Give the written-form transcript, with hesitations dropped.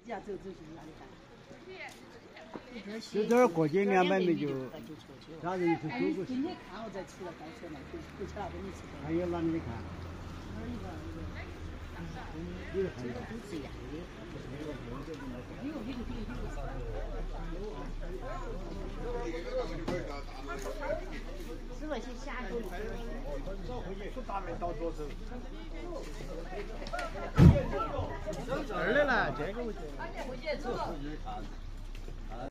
呀，走是哪里看？ 就这儿过街200米就，家人是走过去。 今天看我再出来开车呢，回去那边你吃。 还有哪里看？ 哪一个？ 有还有。 都是一样的。是那些下狗。 是大门到左手。 这儿的呢，这个我觉得。